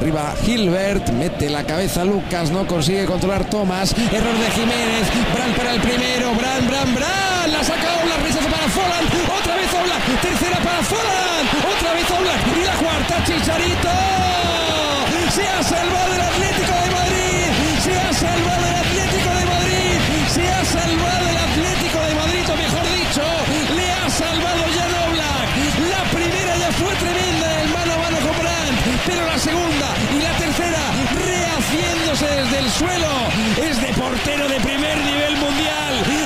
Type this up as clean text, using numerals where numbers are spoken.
arriba Gilbert, mete la cabeza Lucas, no consigue controlar Thomas, error de Jiménez, Brand para el primero, Brand, la saca Oblak, rechazo para Folland, otra vez Oblak, tercera para Folland, otra vez Oblak, y la cuarta Chicharito, se ha salvado el Atlético de Madrid, se ha salvado el Atlético de Madrid, se ha salvado el Atlético de Madrid, o mejor dicho, le ha salvado Jan Oblak. La primera ya fue tremenda, el mano a mano con Brand, pero la segunda y la tercera, rehaciéndose desde el suelo, es de portero de primer nivel mundial.